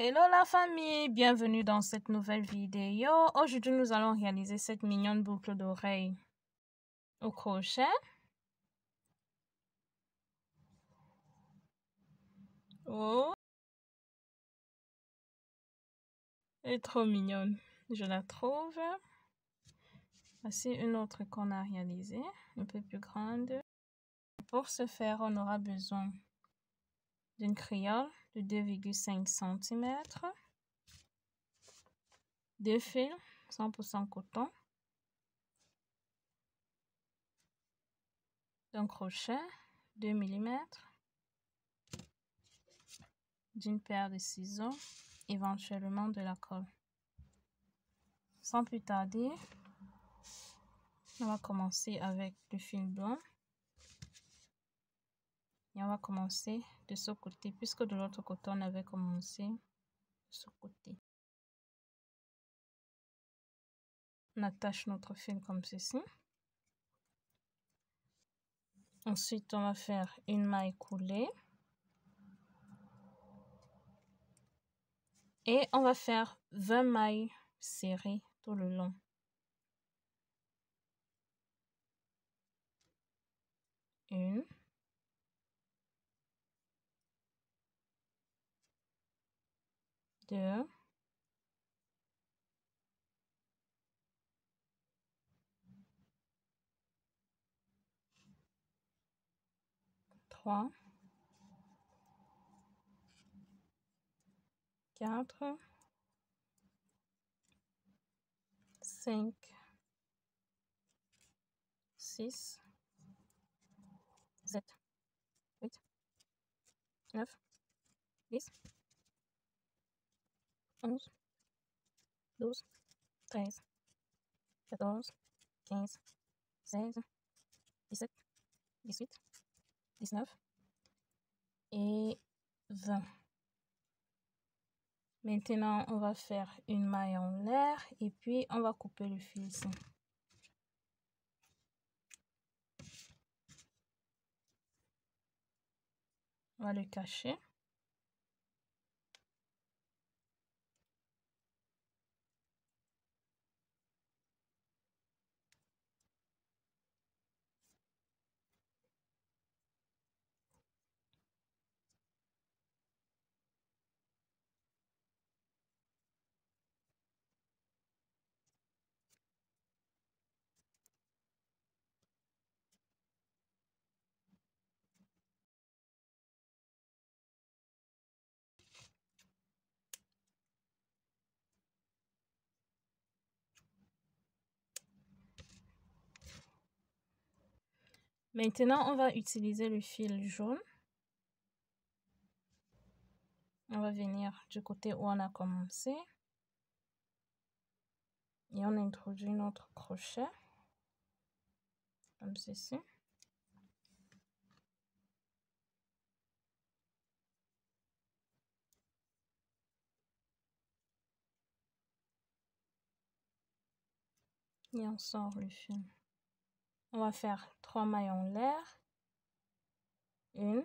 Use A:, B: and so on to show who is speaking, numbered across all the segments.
A: Hello la famille, bienvenue dans cette nouvelle vidéo. Aujourd'hui, nous allons réaliser cette mignonne boucle d'oreille au crochet. Oh, elle est trop mignonne, je la trouve. Voici une autre qu'on a réalisée, un peu plus grande. Pour ce faire, on aura besoin d'une créole de 2,5 cm, deux fils 100% coton, d'un crochet 2 mm, d'une paire de ciseaux, éventuellement de la colle. Sans plus tarder, on va commencer avec le fil blanc et on va commencer de ce côté puisque de l'autre côté on avait commencé de ce côté. On attache notre fil comme ceci. Ensuite, on va faire une maille coulée et on va faire 20 mailles serrées tout le long. Une, deux, trois, quatre, 5, 6, 7, 8, 9, 10, 11, 12, 13, 14, 15, 16, 17, 18, 19 et 20. Maintenant, on va faire une maille en l'air et puis on va couper le fil ici. On va le cacher. Maintenant, on va utiliser le fil jaune. On va venir du côté où on a commencé. Et on introduit notre crochet. Comme ceci. Et on sort le fil. On va faire 3 mailles en l'air. 1,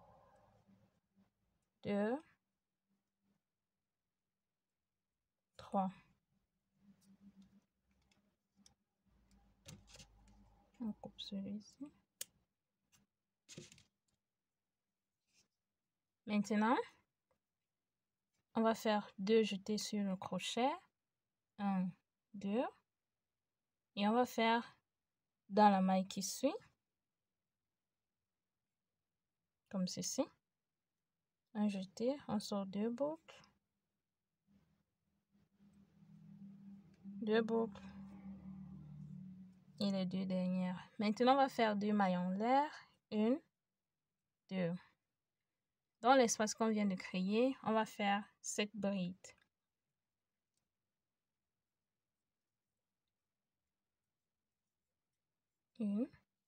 A: 2, 3. On coupe celui-ci. Maintenant, on va faire 2 jetés sur le crochet. 1, 2. Et on va faire dans la maille qui suit. Comme ceci. Un jeté, on sort 2 boucles. 2 boucles. Et les 2 dernières. Maintenant, on va faire 2 mailles en l'air. 1, 2. Dans l'espace qu'on vient de créer, on va faire 7 brides. Une,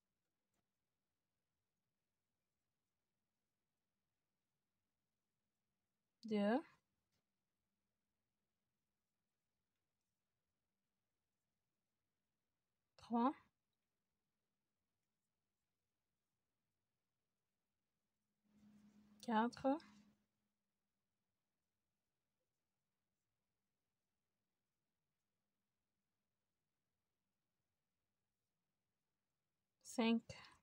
A: deux, trois, quatre, 5,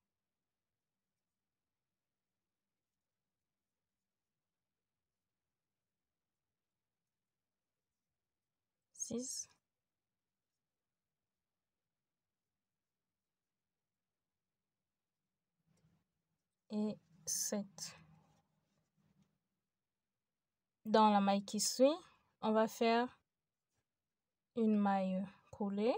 A: 6, et 7. Dans la maille qui suit, on va faire une maille coulée.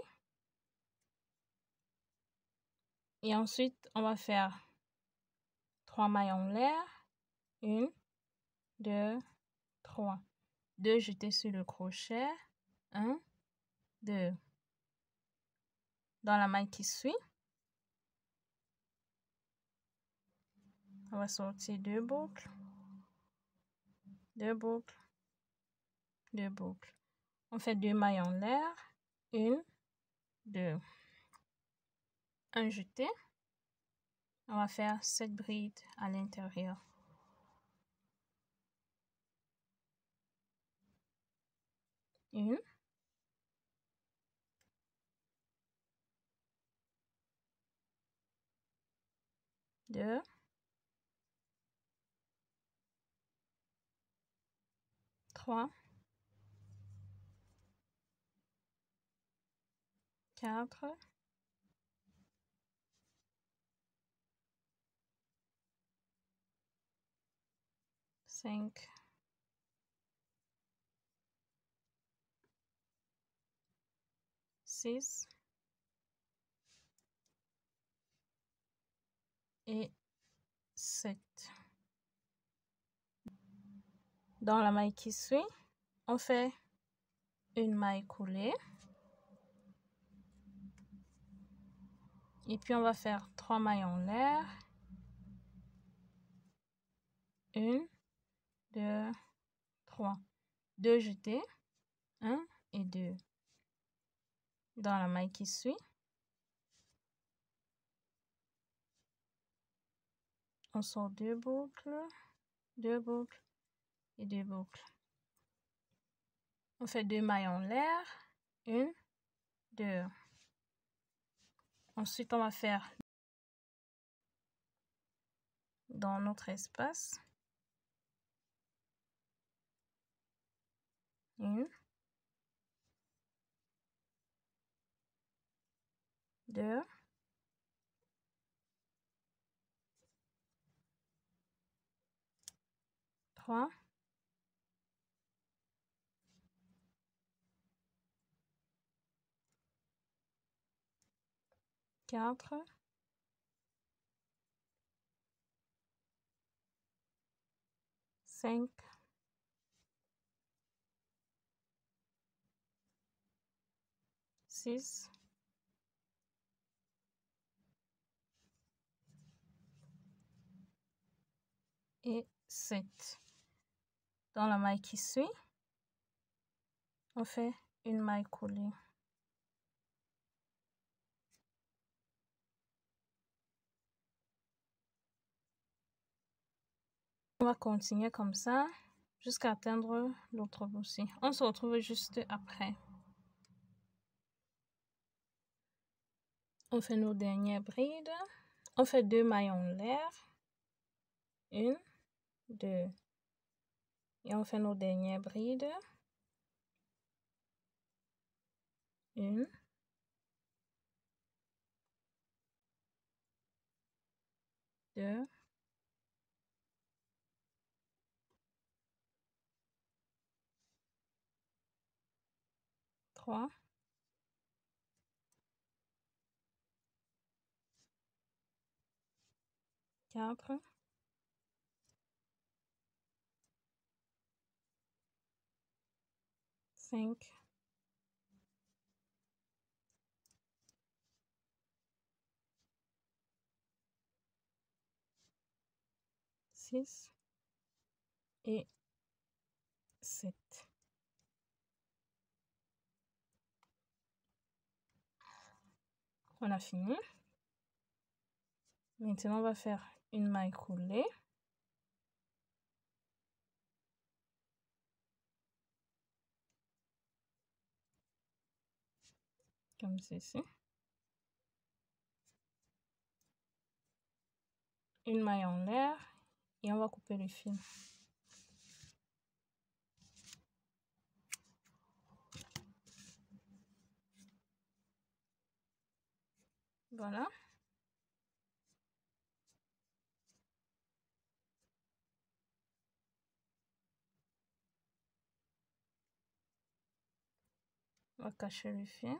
A: Et ensuite, on va faire 3 mailles en l'air. 1, 2, 3. 2 jetés sur le crochet. 1, 2. Dans la maille qui suit, on va sortir 2 boucles, 2 boucles, 2 boucles. On fait 2 mailles en l'air. 1, 2. Un jeté. On va faire 7 brides à l'intérieur. Une, deux, trois, 4, 5, 6 et 7. Dans la maille qui suit, on fait une maille coulée. Et puis on va faire 3 mailles en l'air. 1, 2, 3. 2 jetés. 1 et 2. Dans la maille qui suit, on sort 2 boucles, 2 boucles et 2 boucles. On fait 2 mailles en l'air. 1, 2. Ensuite, on va faire dans notre espace 1, 2, 3, 4, 5, 6, et 7. Dans la maille qui suit, on fait une maille coulée. On va continuer comme ça jusqu'à atteindre l'autre bout aussi. On se retrouve juste après. On fait nos dernières brides. On fait 2 mailles en l'air. 1, 2. Et on fait nos dernières brides. 1, 2, 3, 4, 5, 6 et 7. On a fini. Maintenant, on va faire une maille coulée. Comme ceci. une maille en l'air et on va couper le fil. Voilà. On va cacher le fil.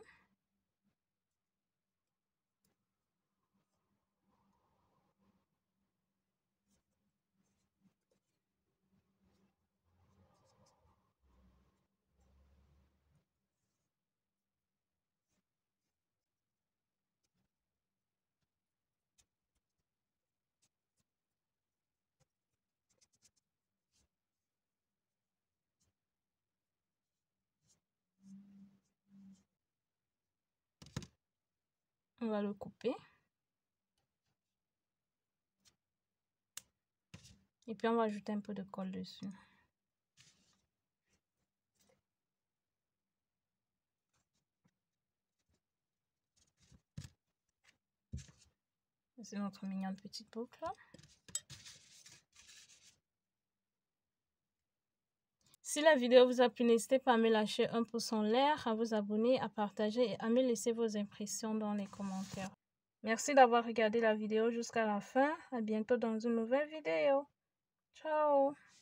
A: On va le couper. Et puis on va ajouter un peu de colle dessus. C'est notre mignonne petite boucle. Si la vidéo vous a plu, n'hésitez pas à me lâcher un pouce en l'air, à vous abonner, à partager et à me laisser vos impressions dans les commentaires. Merci d'avoir regardé la vidéo jusqu'à la fin. À bientôt dans une nouvelle vidéo. Ciao!